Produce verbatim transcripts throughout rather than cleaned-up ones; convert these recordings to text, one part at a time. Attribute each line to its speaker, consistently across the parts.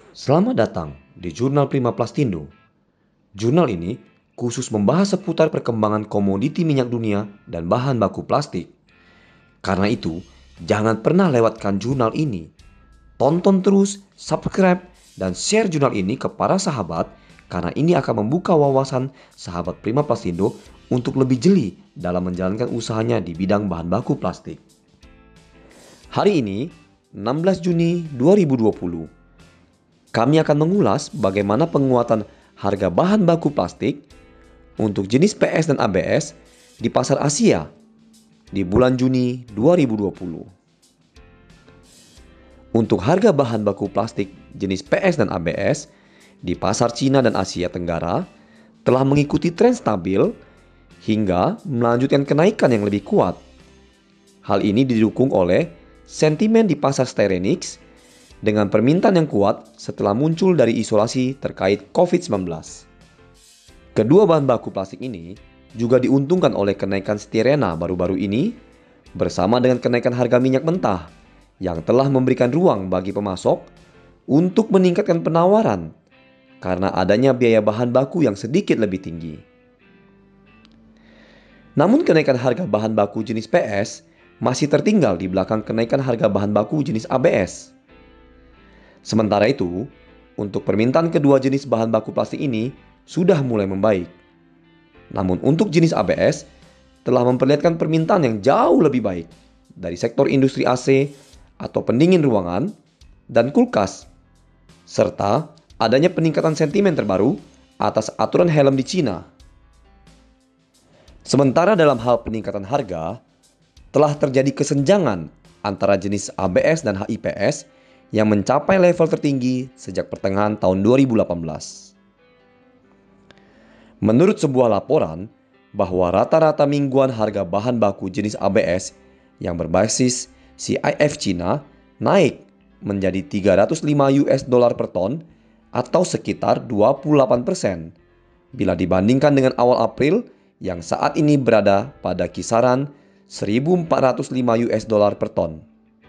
Speaker 1: Selamat datang di Jurnal Prima Plastindo. Jurnal ini khusus membahas seputar perkembangan komoditi minyak dunia dan bahan baku plastik. Karena itu, jangan pernah lewatkan jurnal ini. Tonton terus, subscribe, dan share jurnal ini ke para sahabat karena ini akan membuka wawasan sahabat Prima Plastindo untuk lebih jeli dalam menjalankan usahanya di bidang bahan baku plastik. Hari ini, enam belas Juni dua ribu dua puluh. Kami akan mengulas bagaimana penguatan harga bahan baku plastik untuk jenis P S dan A B S di pasar Asia di bulan Juni dua ribu dua puluh. Untuk harga bahan baku plastik jenis P S dan A B S di pasar Cina dan Asia Tenggara telah mengikuti tren stabil hingga melanjutkan kenaikan yang lebih kuat. Hal ini didukung oleh sentimen di pasar Styrenix dengan permintaan yang kuat setelah muncul dari isolasi terkait covid sembilan belas. Kedua bahan baku plastik ini juga diuntungkan oleh kenaikan stirena baru-baru ini bersama dengan kenaikan harga minyak mentah yang telah memberikan ruang bagi pemasok untuk meningkatkan penawaran karena adanya biaya bahan baku yang sedikit lebih tinggi. Namun kenaikan harga bahan baku jenis P S masih tertinggal di belakang kenaikan harga bahan baku jenis A B S. Sementara itu, untuk permintaan kedua jenis bahan baku plastik ini sudah mulai membaik. Namun untuk jenis A B S telah memperlihatkan permintaan yang jauh lebih baik dari sektor industri A C atau pendingin ruangan dan kulkas, serta adanya peningkatan sentimen terbaru atas aturan helm di Cina. Sementara dalam hal peningkatan harga, telah terjadi kesenjangan antara jenis A B S dan H I P S yang mencapai level tertinggi sejak pertengahan tahun dua ribu delapan belas. Menurut sebuah laporan, bahwa rata-rata mingguan harga bahan baku jenis A B S yang berbasis C I F Cina naik menjadi tiga ratus lima U S dollar per ton atau sekitar dua puluh delapan persen bila dibandingkan dengan awal April yang saat ini berada pada kisaran seribu empat ratus lima U S dollar per ton.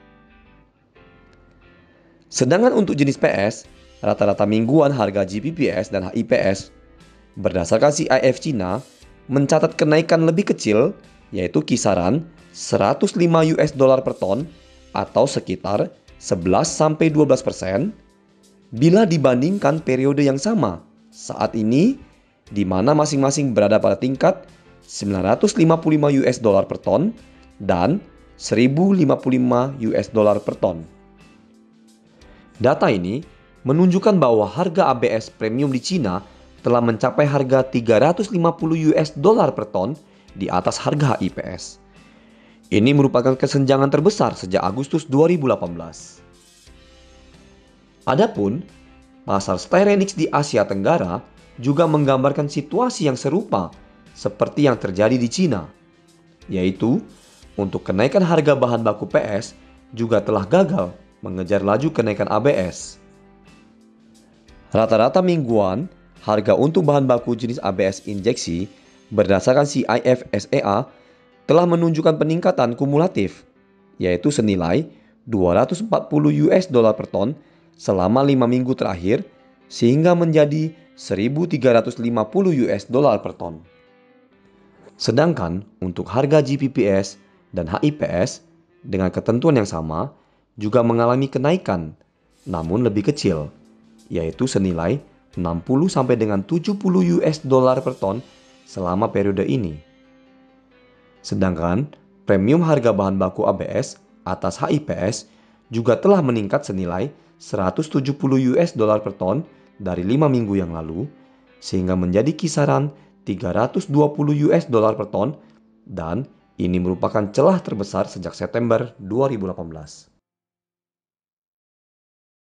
Speaker 1: Sedangkan untuk jenis P S, rata-rata mingguan harga G P P S dan H I P S berdasarkan C I F Cina mencatat kenaikan lebih kecil yaitu kisaran seratus lima U S dollar per ton atau sekitar sebelas sampai dua belas persen bila dibandingkan periode yang sama saat ini di mana masing-masing berada pada tingkat sembilan ratus lima puluh lima U S dollar per ton dan seribu lima puluh lima U S dollar per ton. Data ini menunjukkan bahwa harga A B S premium di Cina telah mencapai harga tiga ratus lima puluh U S dollar per ton di atas harga H I P S. Ini merupakan kesenjangan terbesar sejak Agustus dua ribu delapan belas. Adapun pasar Styrenix di Asia Tenggara juga menggambarkan situasi yang serupa seperti yang terjadi di Cina, yaitu untuk kenaikan harga bahan baku P S juga telah gagal mengejar laju kenaikan A B S. Rata-rata mingguan harga untuk bahan baku jenis A B S injeksi berdasarkan C I F S E A telah menunjukkan peningkatan kumulatif yaitu senilai dua ratus empat puluh U S dollar per ton selama lima minggu terakhir sehingga menjadi seribu tiga ratus lima puluh U S dollar per ton. Sedangkan untuk harga G P P S dan H I P S dengan ketentuan yang sama juga mengalami kenaikan namun lebih kecil yaitu senilai enam puluh sampai dengan tujuh puluh U S dollar per ton selama periode ini. Sedangkan premium harga bahan baku A B S atas H I P S juga telah meningkat senilai seratus tujuh puluh U S dollar per ton dari lima minggu yang lalu sehingga menjadi kisaran tiga ratus dua puluh U S dollar per ton dan ini merupakan celah terbesar sejak September dua ribu delapan belas.